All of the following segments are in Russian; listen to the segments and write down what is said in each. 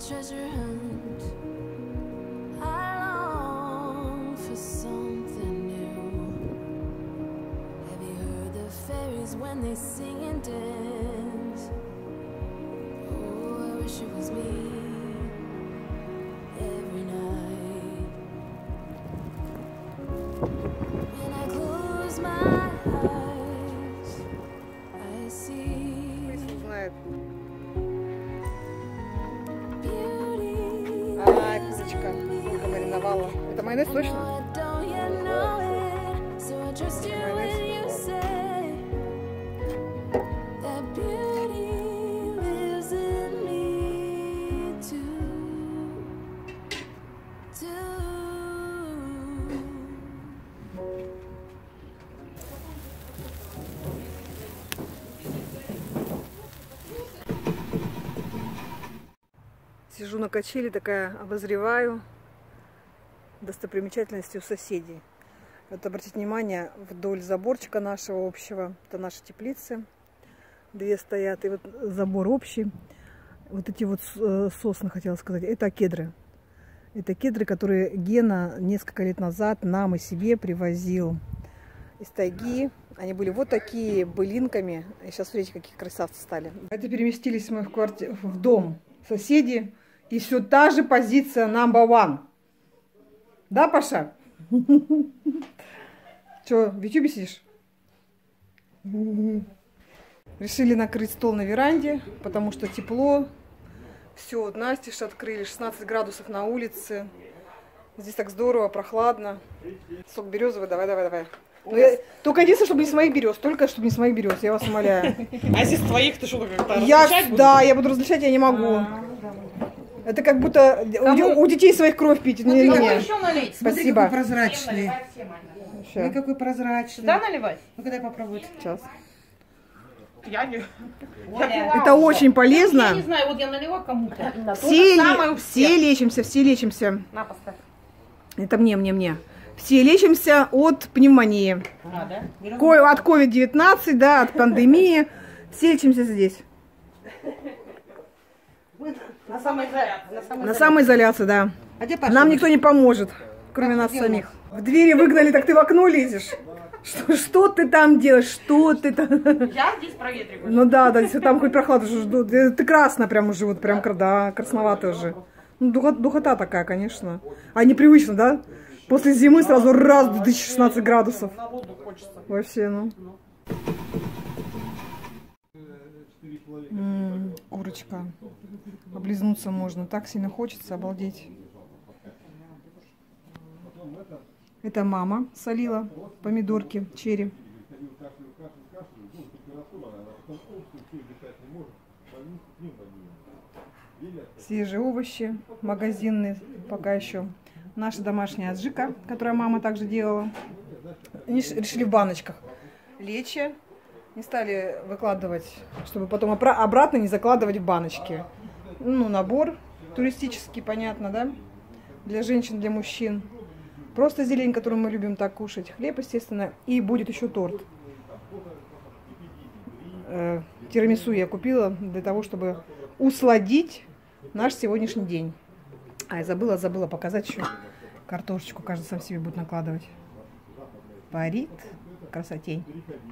treasure hunt. I long for something new. Have you heard the fairies when they sing and dance? Oh, I wish it was me every night. When I close my eyes, I see beauty. Ай, курочка, сколько мариновала. Это майонез точно? Сижу на качели, такая обозреваю достопримечательности у соседей. Вот обратите внимание, вдоль заборчика нашего общего, это наши теплицы, две стоят, и вот забор общий. Вот эти вот сосны, хотела сказать, это кедры. Это кедры, которые Гена несколько лет назад нам и себе привозил из тайги. Они были вот такие, былинками. И сейчас, смотрите, какие красавцы стали. Это переместились мы в дом соседей. И все та же позиция number one. Да, Паша? Че, в Ютубе сидишь? Решили накрыть стол на веранде, потому что тепло. Все, вот настежь открыли, 16 градусов на улице. Здесь так здорово, прохладно. Сок березовый, давай. Только единственное, чтобы не с моих берез. Только чтобы не с моих берез, я вас умоляю. А здесь твоих ты что, как-то различать будешь? Да, я буду различать, я не могу. Это как будто у детей своих кровь пить. Ну, не, какой еще налить? Спасибо. Смотри, какой прозрачный. Ой, какой прозрачный. Да, наливать? Ну-ка, дай попробовать. Сейчас. Я не... Это очень полезно. Я не знаю, вот я налила кому-то. Все лечимся. На, поставь. Это мне. Все лечимся от пневмонии. Да? От COVID-19, да, от пандемии. Все лечимся здесь. На самоизоляции, да. А где Паша? Нам никто не поможет, кроме нас самих. В двери выгнали, так ты в окно лезешь. Что ты там делаешь? Что ты там? Я здесь проветриваю. Ну да, если там хоть прохладу уже ждут. Ты красная прям уже, вот прям, да, красноватая уже. Ну, духота такая, конечно. А непривычно, да? После зимы сразу раз 2016 градусов. Вообще, ну. Курочка. Облизнуться можно. Так сильно хочется, обалдеть. Это мама солила помидорки, черри. Свежие овощи, магазинные пока еще. Наша домашняя аджика, которую мама также делала. Они решили в баночках лечь. Не стали выкладывать, чтобы потом обратно не закладывать в баночки. Ну, набор туристический, понятно, да? Для женщин, для мужчин. Просто зелень, которую мы любим так кушать. Хлеб, естественно. И будет еще торт. Тирамису я купила для того, чтобы усладить наш сегодняшний день. А, я забыла показать еще картошечку. Каждый сам себе будет накладывать. Парит. Красотень.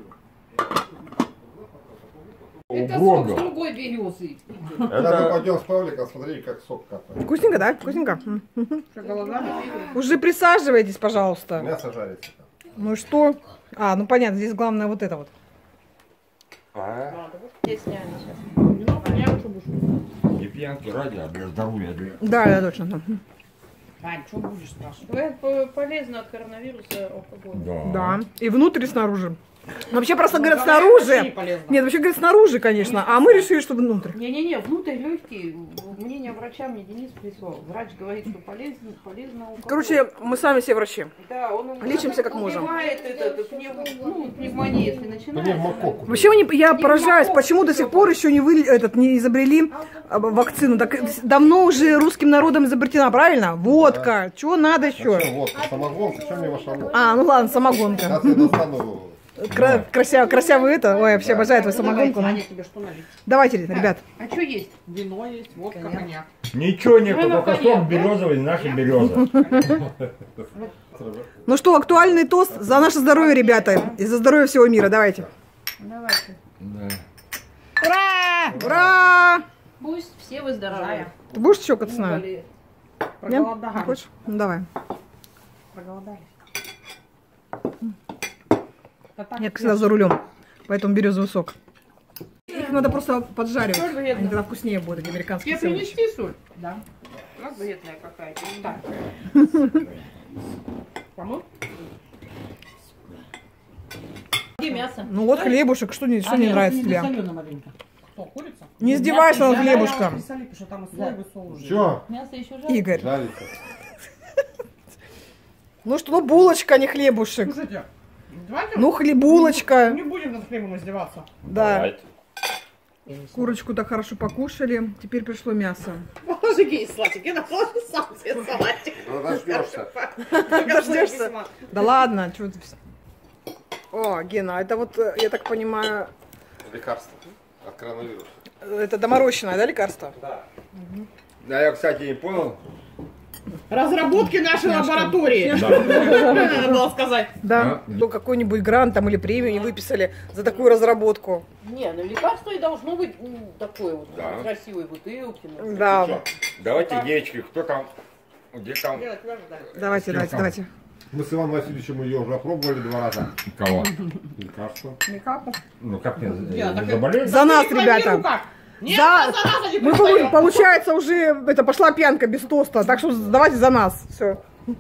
Это сок с другой березы. Это мы пойдем с Павликом, смотри, как сок капает. Вкусненько, да? Вкусненько. Уже присаживайтесь, пожалуйста. Мясо жарится. Ну что? А, ну понятно, здесь главное вот это вот. Не пьянки ради, а для здоровья. Да, точно. Вань, что будешь спрашивать? Полезно от коронавируса алкоголь. Да. И внутрь, и снаружи. Вообще просто говорят снаружи. Нет, вообще говорят снаружи, конечно. А мы решили, что внутрь. Не-не-не, внутрь легкие. Мнение врача мне Денис прислал. Врач говорит, что полезно алкоголь. Короче, мы сами все врачи. Да, он лечимся как можем. Убивает пневмония, если начинается. Вообще я поражаюсь, почему до сих пор еще не изобрели вакцину. Так давно уже русским народом изобретена, правильно? Водка. Чего надо еще? Водка, самогонка, что мне ваша водка? А, ну ладно, самогонка. Красивый это. Ой, вообще обожаю твою самогонку. Аня, тебе что налить? Давайте, ребят. А что есть? Вино есть, водка, коньяк. Ничего нету, только сок березовый, наша береза. Ну что, актуальный тост за наше здоровье, ребята. И за здоровье всего мира. Давайте. Давайте. Да. Ура! Ура! Пусть все выздоравливают. Ты будешь чокаться с нами? Болеют. Нет? Проголодались. Хочешь? Ну давай. Проголодались. Я, как всегда, за рулем. Поэтому березовый сок. Их надо просто поджаривать. Они тогда вкуснее будут, эти американские Тебе сэндвичи. принести соль? Да. У нас вредная какая-то. Так. Помог? Где мясо? Ну вот хлебушек, что не нравится тебе? Что, курица? Не издевайся над хлебушком. Присоли, потому что там и соевый соус. Все, Мясо еще жарится? Игорь. жарится. Ну что, ну булочка, а не хлебушек. Слушайте, давайте Ну хлебулочка. не будем над хлебом издеваться. Да. Давайте. Курочку так хорошо покушали. Теперь пришло мясо. Положи ей салатик, я наложу сам себе салатик. Ну, дождешься. Дождешься? Да ладно, что ты... О, Гена, это вот, я так понимаю, Лекарство от коронавируса. это доморощенное, да, лекарство? Да, я, кстати, не понял. Разработки нашей лаборатории. Да. Надо было сказать. Да. А? Ну, какой-нибудь грант там или премию не выписали за такую разработку. Не, ну лекарство и должно быть такое вот, Да. в красивой бутылке. ну. Да. Всё. Давайте, девочки, кто там? Где там? Давайте. Мы с Иваном Васильевичем ее уже опробовали 2 раза. Кого? Лекарство. Ну как мне так заболеть? За нас, Рекламирую ребята. как? Нет, За- за нас они Мы, пристают. получается, уже это пошла пьянка без тоста, так что давайте за нас. Все.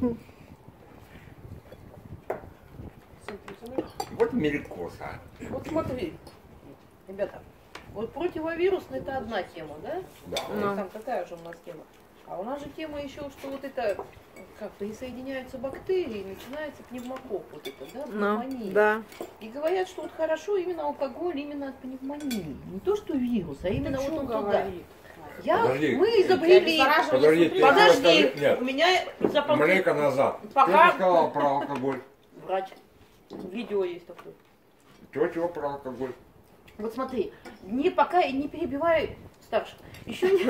Вот мелькоса. Вот смотри, ребята, вот противовирусный это одна тема, да? Да. Ну, там такая же у нас тема. А у нас же тема еще, что вот это как присоединяются бактерии, и начинается пневмокок, вот это, да, пневмония. Да. И говорят, что вот хорошо именно алкоголь именно от пневмонии. Не то, что вирус, а именно вот он туда. Подожди. Мы изобрели... Подожди, ты Подожди, скажи- Нет, у меня маленько назад. Пока- Ты сказала про алкоголь. Врач. Видео есть такое. Чего про алкоголь? Вот смотри, пока не перебивай старших. Еще не...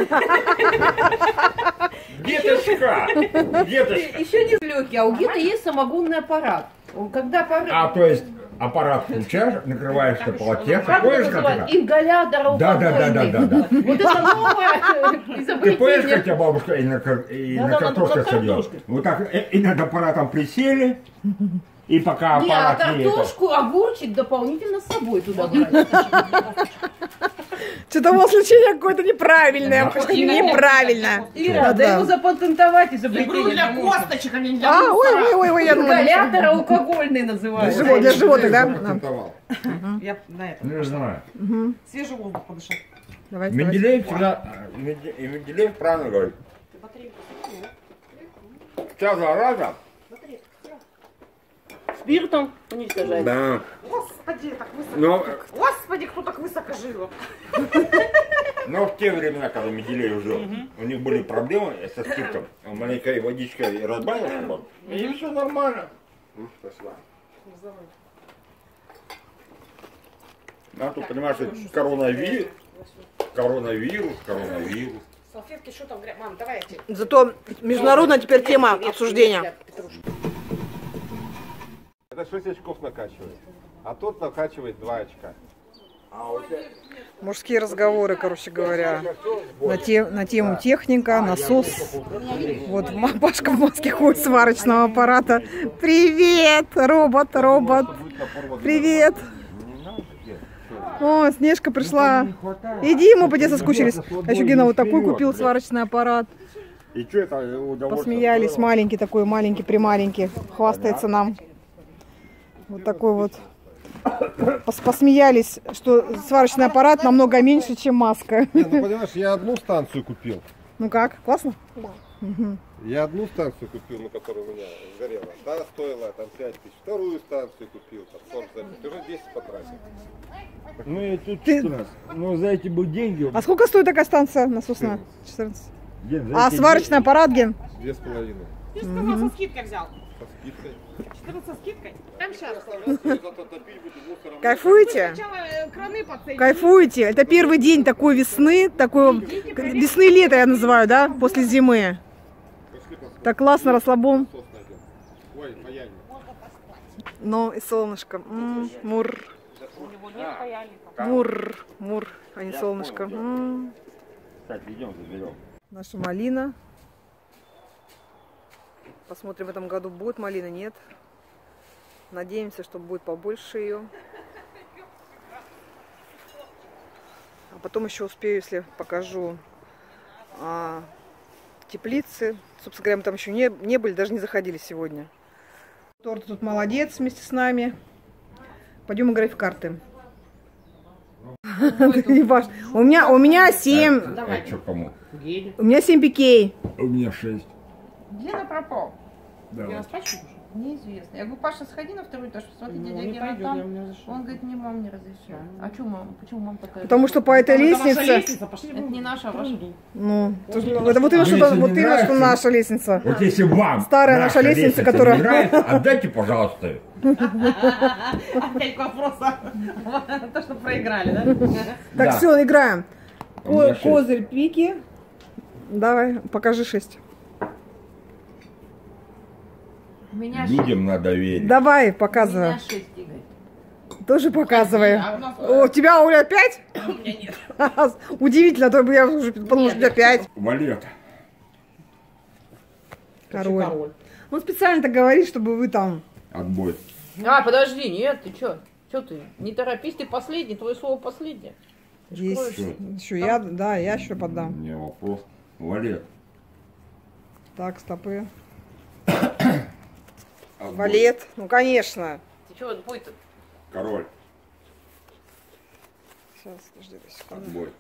Деточка! Деточка! Еще не легкий, а у Геты есть самогонный аппарат. Он когда А, то есть аппарат включаешь, накрываешь на полотенце, как поешь это как называется? это? Ингалятор алкогольный. Да. Вот это новое Ты поешь, как изобретение. тебя бабушка и на картошку над садила? картошкой. Вот так и над аппаратом присели, и пока Не, а аппарат не это. картошку, огурчик дополнительно с собой туда брать. Что-то у вас лечение какое-то неправильное. Да. Просто неправильно. Ира, Да. да его запатентовать Игру изобретение. для косточек, а не для А, мусора. ой, я думала. Ингалятор алкогольный называется. Для животных, да? Патентовал. Я на это. Не знаю. Свежий воздух подышать. Давайте. Менделеев всегда, и Менделеев правильно говорит. Вся зараза, Спиртом уничтожать. да, Господи, так высоко. но, Господи, кто так высоко жил? но в те времена, когда Менделеев жил, у них были проблемы со спиртом. Маленькая водичка разбавилась, и все нормально. Спасибо. А тут, понимаешь, что коронавирус. Салфетки, что там? Мам, давай я тебе. Зато международная теперь тема обсуждения. Это 6 очков накачивает. А тот накачивает 2 очка. Мужские разговоры, короче говоря, на тему техника, насос. Вот Пашка в маске ходит сварочного аппарата. Привет, робот. Привет. О, Снежка пришла. Иди, мы по тебе соскучились. А еще Гена вот такой купил сварочный аппарат. И что это удовольствие? Посмеялись, маленький такой, маленький, хвастается нам. Вот такой вот. Посмеялись, что сварочный аппарат намного меньше, чем маска. Нет, ну понимаешь, я одну станцию купил. Ну как, классно? Я одну станцию купил, ну, которая у меня сгорела. Та стоила там 5 тысяч. Вторую станцию купил, там 40 за 5. Уже 10 потратил. Ну и тут Ты- у нас, ну за эти бы деньги. А сколько стоит такая станция насосная? 14. Ген, за А эти сварочный аппарат, Ген? 2,5. Ты же сказал, со скидкой взял. Со скидкой. 14 со скидкой? Прям сейчас. Зато топить буду мусором. Кайфуете? Сначала краны подсоединить. Кайфуете? Это первый день такой весны, такой весны-лета я называю, да, после зимы. Так классно, расслабон. Ой, паяльник. Ну и солнышко. Мур. Мур. Мур, а не солнышко. Кстати, идем заберем. Наша малина. Посмотрим, в этом году будет малина, нет. Надеемся, что будет побольше ее. А потом еще успею, если покажу теплицы. Собственно говоря, мы там еще не были, даже не заходили сегодня. Торт тут молодец вместе с нами. Пойдем играть в карты. У меня 7. А что кому? У меня 7 пикей. У меня 6. Гена пропал. Давай. Гена спрашивает уже? Неизвестно. Я говорю, Паша, сходи на второй этаж, посмотри, дядя Гена там. Он говорит, мне мам не разрешает. А что мама? Почему мама такая? Потому что по этой лестнице... Это не наша, а ваша. Ну, это вот именно что наша лестница. Вот если вам Старая наша лестница, которая... не нравится, отдайте, пожалуйста. Опять к вопросу. То, что проиграли, да? Так, все, играем. У меня 6. Козырь, пики. Давай, покажи 6. У меня Людям надо верить. Давай, У меня показывай. 6, Игорь. Тоже показывай. А у нас... О, у тебя, Оля, 5? У меня нет. Удивительно, а то бы я уже подумала, что у тебя 5. Валет. Король. Он специально так говорит, чтобы вы там... Отбой. А, подожди, нет, ты что? Что ты? Не торопись, ты последний, твое слово последнее. Есть. Еще я, да, я еще У подам. меня вопрос. Валет. Так, стопы. Отбой. Валет. Ну, конечно. Ты что, отбой-то? Король. Сейчас, подожди, секунду. Отбой.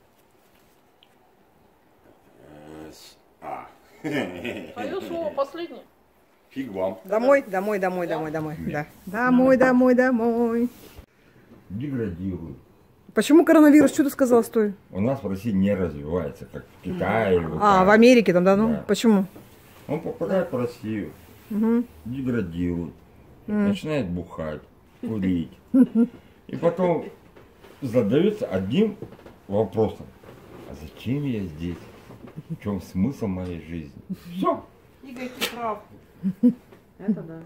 Твое слово последнее. Фиг вам. Домой. Да. Домой. Деградирует. Почему коронавирус? Что ты сказал, стой? У нас в России не развивается, как в Китае или В Америке там, да? Ну, Да. почему? Он попадает в Россию, деградирует, начинает бухать, курить. И потом задается одним вопросом. А зачем я здесь? В чем смысл моей жизни? Все. Игорь, ты прав. Это да.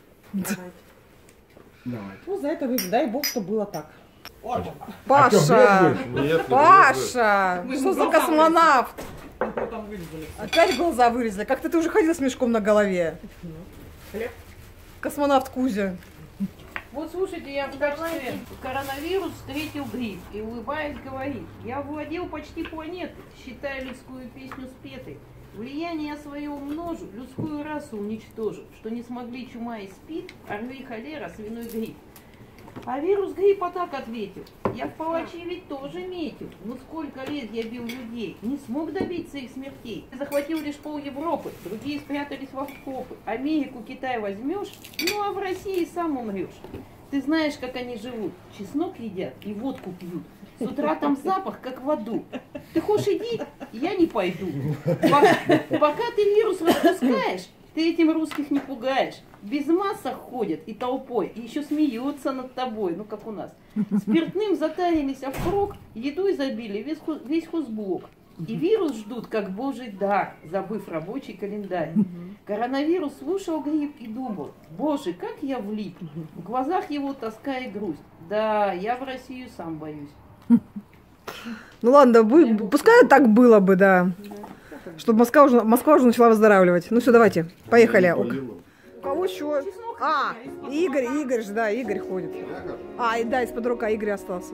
Давай. Ну, за это дай бог, что было так. Паша! Нет, Паша! Что за космонавт? Там вырезали. Опять глаза вырезали. Как-то ты уже ходил с мешком на голове. Хлеб. Космонавт Кузя. Вот слушайте, я в качестве коронавирус встретил грипп и, улыбаясь, говорит: я владел почти планетой, считая людскую песню спетой. Влияние свое умножу, людскую расу уничтожу, что не смогли чума и спид, орли, холера, свиной грипп. А вирус гриппа так ответил: я в палачи ведь тоже метил, но сколько лет я бил людей, не смог добиться их смертей. Захватил лишь пол Европы, другие спрятались в окопы. Америку, Китай возьмешь, ну а в России сам умрешь. Ты знаешь, как они живут, чеснок едят и водку пьют. С утра там запах, как в аду. Ты хочешь иди, я не пойду. Пока ты вирус распускаешь, ты этим русских не пугаешь. Без массах ходят и толпой, и еще смеются над тобой, ну как у нас. Спиртным затарились, а впрок едой забили весь хозблок. И вирус ждут, как божий дар, забыв рабочий календарь. Коронавирус слушал грипп и думал: боже, как я влип. В глазах его тоска и грусть. Да, я в Россию сам боюсь. Ну ладно, пускай так было бы, да. Чтобы Москва уже начала выздоравливать. Ну все, давайте, поехали. У кого еще? Игорь же, да, Игорь ходит. И да, из-под дурака Игорь остался.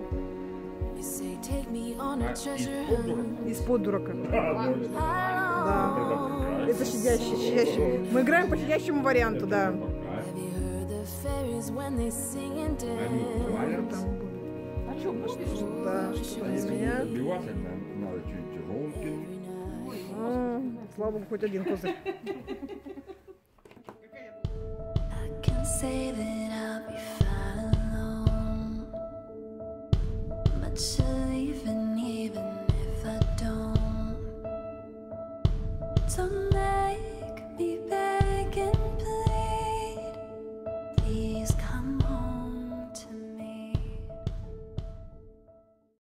Из-под дурака. Да. Это щадящий. Мы играем по щадящему варианту, да. А что, будешь? Да, что-то из меня. Убиваться надо чуть тяжелым. Слава богу, хоть один козырь. Say that I'll be fine alone, but you're leaving even if I don't.